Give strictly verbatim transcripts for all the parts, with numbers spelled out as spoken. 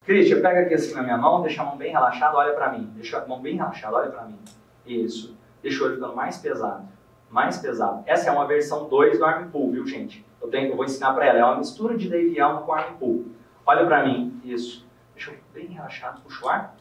Christian, pega aqui assim na minha mão, deixa a mão bem relaxada, olha pra mim. Deixa a mão bem relaxada, olha pra mim. Isso. Deixa o olho ficando mais pesado. Mais pesado. Essa é uma versão dois do Arm Pull, viu, gente? Eu, tenho, eu vou ensinar pra ela. É uma mistura de Dave Elmo com Arm Pull. Olha pra mim. Isso. Deixa eu bem relaxado. Puxa o ar.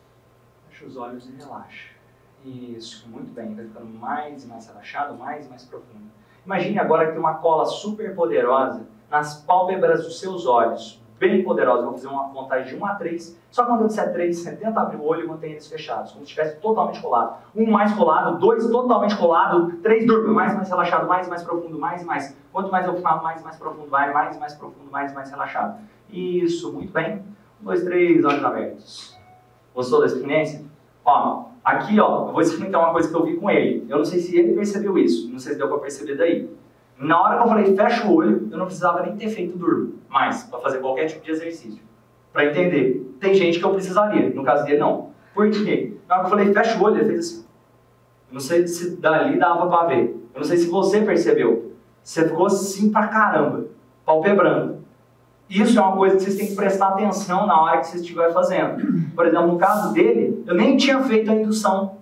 Fecha os olhos e relaxa. Isso. Muito bem. Vai ficando mais e mais relaxado, mais e mais profundo. Imagine agora que tem uma cola super poderosa nas pálpebras dos seus olhos. Bem poderosa. Eu vou fazer uma contagem de um a três. Só quando eu disser três, você tenta abrir o olho e mantém eles fechados. Como se estivesse totalmente colado. Um mais colado, dois totalmente colado, três durma, mais mais relaxado, mais mais profundo, mais e mais. Quanto mais eu falo, mais mais profundo vai, mais mais profundo, mais mais relaxado. Isso, muito bem. Um, dois, três, olhos abertos. Gostou da experiência? Ó, aqui ó, eu vou explicar uma coisa que eu vi com ele. Eu não sei se ele percebeu isso, não sei se deu pra perceber daí. Na hora que eu falei fecha o olho, eu não precisava nem ter feito durma mais, para fazer qualquer tipo de exercício. Para entender. Tem gente que eu precisaria, no caso dele não. Por quê? Na hora que eu falei fecha o olho, ele fez assim. Eu não sei se dali dava para ver. Eu não sei se você percebeu. Você ficou assim pra caramba, palpebrando. Isso é uma coisa que vocês têm que prestar atenção na hora que vocês estiverem fazendo. Por exemplo, no caso dele, eu nem tinha feito a indução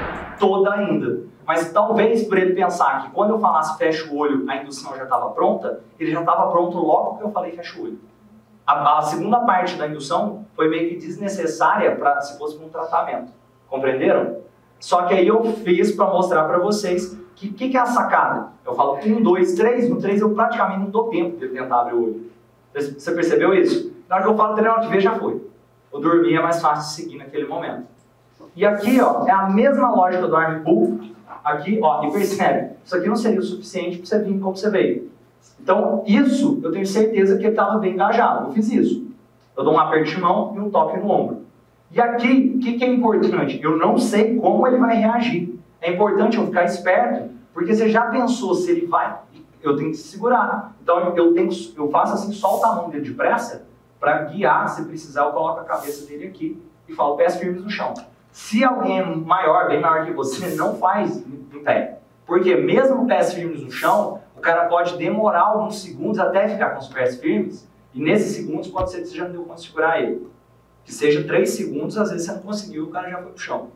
toda ainda. Mas talvez por ele pensar que quando eu falasse fecha o olho, a indução já estava pronta, ele já estava pronto logo que eu falei fecha o olho. A, a segunda parte da indução foi meio que desnecessária pra, se fosse para um tratamento. Compreenderam? Só que aí eu fiz para mostrar para vocês o que, que, que é a sacada. Eu falo um, dois, três, no três eu praticamente não dou tempo de ele tentar abrir o olho. Você percebeu isso? Na hora que eu falo três, na hora que ver já foi. O dormir é mais fácil de seguir naquele momento. E aqui ó, é a mesma lógica do Arm Pull. Aqui, ó, e percebe, isso aqui não seria o suficiente para você vir como você veio. Então, isso, eu tenho certeza que ele estava bem engajado. Eu fiz isso. Eu dou um aperto de mão e um toque no ombro. E aqui, o que, que é importante? Eu não sei como ele vai reagir. É importante eu ficar esperto, porque você já pensou se ele vai... Eu tenho que segurar. Então, eu, tenho, eu faço assim, solta a mão dele depressa, para guiar, se precisar, eu coloco a cabeça dele aqui e falo pés firmes no chão. Se alguém é maior, bem maior que você, não faz em pé. Porque mesmo pés firmes no chão, o cara pode demorar alguns segundos até ficar com os pés firmes. E nesses segundos pode ser que você já não deu conta de segurar ele. Que seja três segundos, às vezes você não conseguiu, o cara já foi pro chão.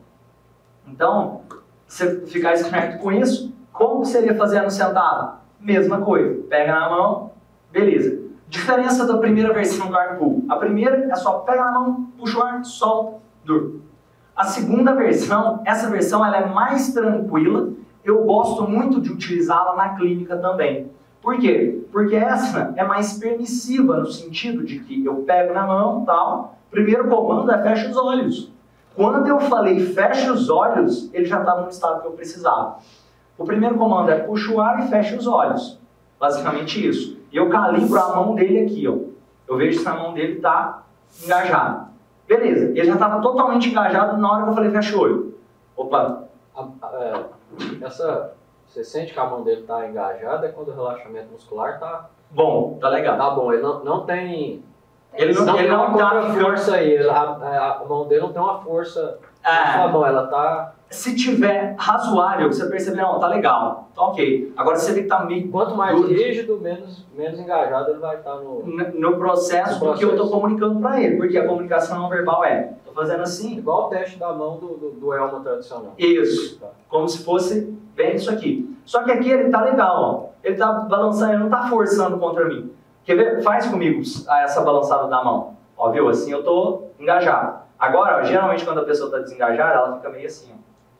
Então, você ficar esperto com isso, como seria fazendo sentado? Mesma coisa. Pega na mão, beleza. Diferença da primeira versão do Arm Pull. A primeira é só pega na mão, puxa o ar, solta, durma. A segunda versão, essa versão ela é mais tranquila, eu gosto muito de utilizá-la na clínica também. Por quê? Porque essa é mais permissiva no sentido de que eu pego na mão, tal, primeiro comando é fecha os olhos. Quando eu falei fecha os olhos, ele já estava no estado que eu precisava. O primeiro comando é puxa o ar e fecha os olhos. Basicamente isso. E eu calibro a mão dele aqui, ó. Eu vejo se a mão dele está engajada. Beleza, ele já estava totalmente engajado na hora que eu falei fecha o olho. Opa! A, a, é, essa, você sente que a mão dele está engajada é quando o relaxamento muscular está... Bom, tá legal. Tá bom, ele não, não tem... Ele não, não ele tem não uma tá força aí, a, a, a mão dele não tem uma força é, na mão, ela tá... Se tiver razoável, você perceber, não, tá legal, tá ok. Agora você tem que estar meio... Quanto mais duro, rígido, menos, menos engajado ele vai estar no... No processo, no do que eu estou comunicando para ele, porque a comunicação não verbal é, estou fazendo assim... Igual o teste da mão do, do, do elmo tradicional. Isso, tá. Como se fosse bem isso aqui. Só que aqui ele tá legal, ó. Ele tá balançando, ele não tá forçando contra mim. Quer ver? Faz comigo essa balançada da mão. Ó, viu? Assim eu tô engajado. Agora, ó, geralmente quando a pessoa tá desengajada, ela fica meio assim, ó.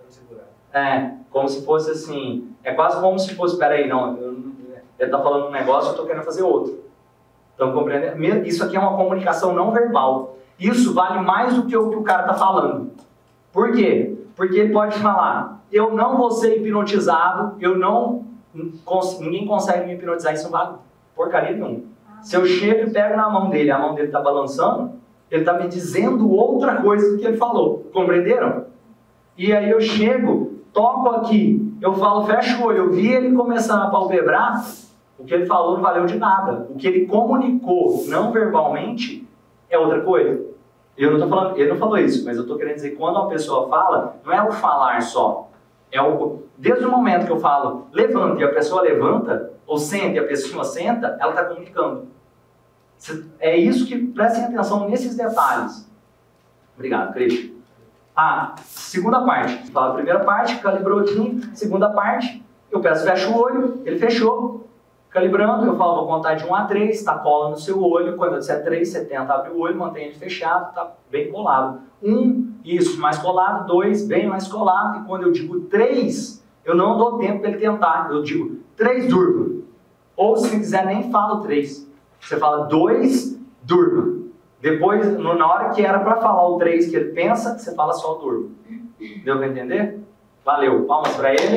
É, como se fosse assim, é quase como se fosse, peraí, não, eu, ele tá falando um negócio, eu tô querendo fazer outro. Então, compreendendo? Isso aqui é uma comunicação não verbal. Isso vale mais do que o que o cara tá falando. Por quê? Porque ele pode falar, eu não vou ser hipnotizado, eu não, ninguém consegue me hipnotizar, isso não vale porcaria nenhuma. Se eu chego e pego na mão dele, a mão dele tá balançando, ele tá me dizendo outra coisa do que ele falou. Compreenderam? E aí eu chego, toco aqui, eu falo, fecha o olho, eu vi ele começando a palpebrar, o que ele falou não valeu de nada. O que ele comunicou não verbalmente é outra coisa. Eu não tô falando, ele não falou isso, mas eu estou querendo dizer que quando uma pessoa fala, não é o falar só. É o, desde o momento que eu falo, levanta e a pessoa levanta, ou senta e a pessoa senta, ela está comunicando. É isso que, prestem atenção nesses detalhes. Obrigado, Cris. Ah, segunda parte. Fala a primeira parte, calibrou aqui. Segunda parte, eu peço, fecha o olho, ele fechou. Calibrando, eu falo, vou contar de um a três, tá cola no seu olho. Quando eu disser três, você tenta abrir o olho, mantém ele fechado, tá bem colado. um, isso, mais colado. dois, bem mais colado. E quando eu digo três, eu não dou tempo para ele tentar. Eu digo três, durma. Ou se quiser, nem falo três. Você fala dois, durma. Depois, na hora que era para falar o três que ele pensa, você fala só o durma. Deu para entender? Valeu. Palmas para ele.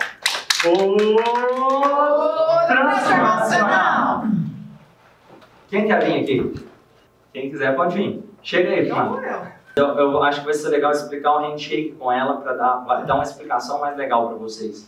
O transformacional. Quem quer vir aqui? Quem quiser pode vir. Chega aí, Fernando. Eu, eu acho que vai ser legal explicar o handshake com ela para dar, dar uma explicação mais legal para vocês.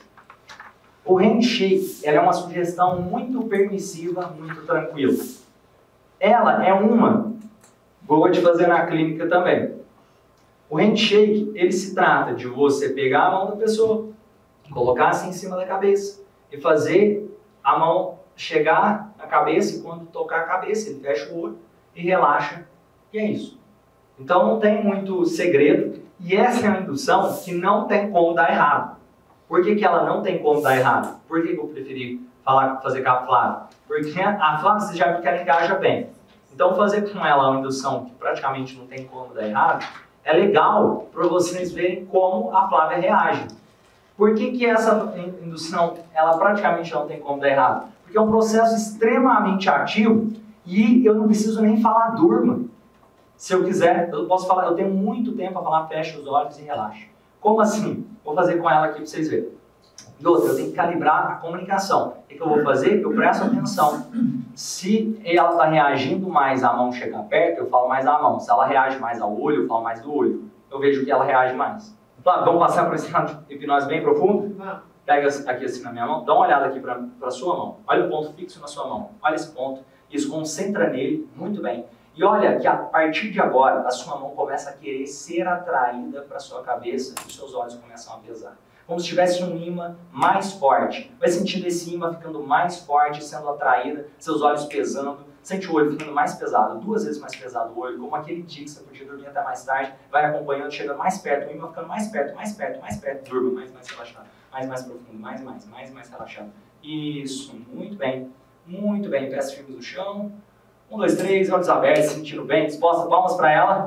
O handshake, ela é uma sugestão muito permissiva, muito tranquila. Ela é uma boa de fazer na clínica também. O handshake, ele se trata de você pegar a mão da pessoa, colocar assim em cima da cabeça e fazer a mão chegar na cabeça, e quando tocar a cabeça, ele fecha o olho e relaxa. E é isso. Então não tem muito segredo. E essa é uma indução que não tem como dar errado. Por que que ela não tem como dar errado? Por que que eu preferi falar, fazer com a Flávia? Porque a Flávia, você já viu que ela engaja bem. Então fazer com ela uma indução que praticamente não tem como dar errado, é legal para vocês verem como a Flávia reage. Por que que essa indução, ela praticamente não tem como dar errado? Porque é um processo extremamente ativo e eu não preciso nem falar durma. Se eu quiser, eu posso falar, eu tenho muito tempo para falar fecha os olhos e relaxa. Como assim? Vou fazer com ela aqui para vocês verem. E outra, eu tenho que calibrar a comunicação. O que eu vou fazer? Eu presto atenção. Se ela está reagindo mais à mão chegar perto, eu falo mais à mão. Se ela reage mais ao olho, eu falo mais do olho. Eu vejo que ela reage mais. Claro, vamos passar por esse estado de hipnose bem profundo? Pega aqui assim na minha mão, dá uma olhada aqui para a sua mão. Olha o ponto fixo na sua mão. Olha esse ponto. Isso, concentra nele. Muito bem. E olha que a partir de agora, a sua mão começa a querer ser atraída para a sua cabeça e os seus olhos começam a pesar. Como se tivesse um ímã mais forte. Vai sentindo esse ímã ficando mais forte, sendo atraída, seus olhos pesando. Sente o olho ficando mais pesado, duas vezes mais pesado o olho, como aquele dia que você podia dormir até mais tarde, vai acompanhando, chega mais perto, o ímã ficando mais perto, mais perto, mais perto, durma, mais, mais relaxado, mais, mais profundo, mais, mais, mais, mais relaxado. Isso, muito bem, muito bem, pés firmes no chão. Um, dois, três, olhos abertos, sentindo bem, disposta, palmas para ela.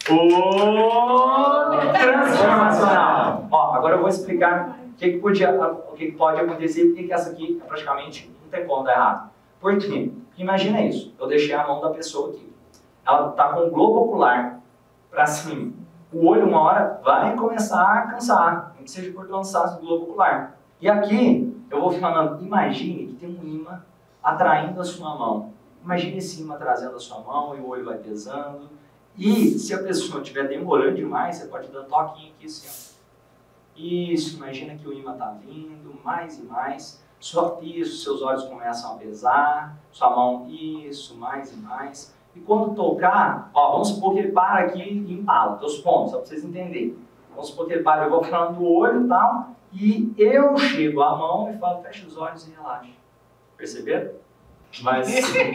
O transformacional. Ó, agora eu vou explicar o que, que, podia, o que, que pode acontecer e por que essa aqui praticamente não tem como dar errado. Por quê? Imagina isso, eu deixei a mão da pessoa aqui. Ela está com o globo ocular para cima. O olho, uma hora, vai começar a cansar, nem que seja por cansaço do globo ocular. E aqui, eu vou falando, imagine que tem um ímã atraindo a sua mão. Imagine esse ímã trazendo a sua mão e o olho vai pesando. E se a pessoa estiver demorando demais, você pode dar um toquinho aqui assim, ó. Isso, imagina que o ímã está vindo, mais e mais. Só isso, seus olhos começam a pesar, sua mão, isso, mais e mais. E quando tocar, ó, vamos supor que ele para aqui e empala, estou supondo, só para vocês entenderem. Vamos supor que ele para, eu vou falando do olho e tal, e eu chego a mão e falo, fecha os olhos e relaxa. Perceberam? Mas,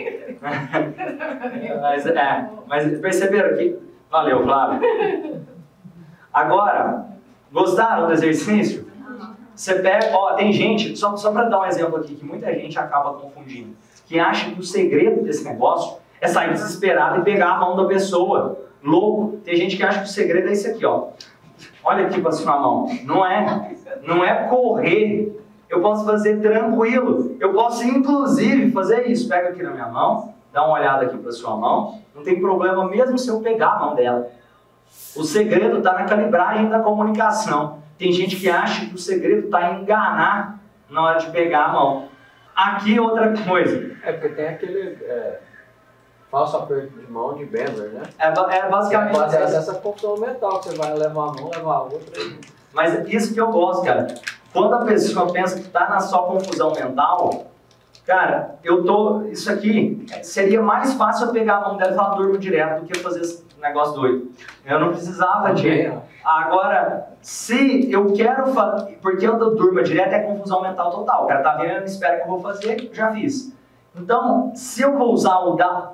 mas, é, mas perceberam que... Valeu, Flávio. Agora, gostaram do exercício? Você pega, ó, tem gente, só, só para dar um exemplo aqui, que muita gente acaba confundindo, que acha que o segredo desse negócio é sair desesperado e pegar a mão da pessoa. Louco. Tem gente que acha que o segredo é esse aqui, ó. Olha aqui para sua mão. Não é, não é correr. Eu posso fazer tranquilo. Eu posso, inclusive, fazer isso. Pega aqui na minha mão, dá uma olhada aqui para sua mão. Não tem problema mesmo se eu pegar a mão dela. O segredo está na calibragem da comunicação. Tem gente que acha que o segredo está em enganar na hora de pegar a mão. Aqui outra coisa. É porque tem aquele é, falso aperto de mão de Bender, né? É, é basicamente... É baseado nessa função mental. Você vai levar a mão, levar a outra e... Mas é isso que eu gosto, cara. Quando a pessoa pensa que está na sua confusão mental, cara, eu tô... Isso aqui seria mais fácil eu pegar a mão dela e falar durmo direto do que fazer esse negócio doido. Eu não precisava de... Agora, se eu quero fazer... Porque eu durmo direto é confusão mental total. O cara tá vendo, espera que eu vou fazer, já fiz. Então, se eu vou usar o da...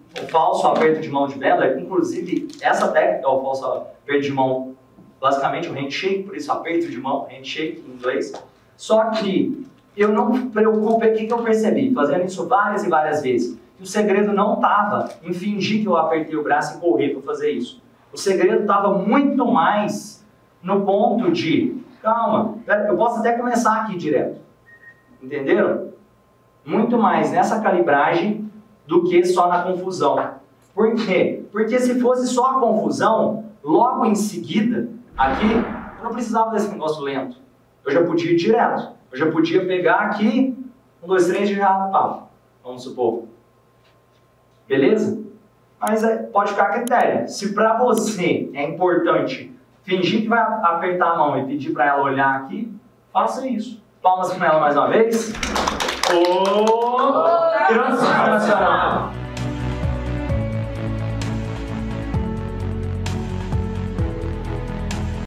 o falso aperto de mão de venda, inclusive essa técnica, o falso aperto de mão, basicamente o handshake, por isso aperto de mão, handshake em inglês. Só que eu não me preocupo, o que, que eu percebi, fazendo isso várias e várias vezes, que o segredo não estava em fingir que eu apertei o braço e correr para fazer isso. O segredo estava muito mais no ponto de, calma, eu posso até começar aqui direto, entenderam? Muito mais nessa calibragem do que só na confusão. Por quê? Porque se fosse só a confusão, logo em seguida, aqui, eu não precisava desse negócio lento. Eu já podia ir direto. Eu já podia pegar aqui, um, dois, três e já tava, vamos supor. Beleza? Mas é, pode ficar a critério. Se para você é importante fingir que vai apertar a mão e pedir para ela olhar aqui, faça isso. Palmas para ela mais uma vez. Oh, transformacional!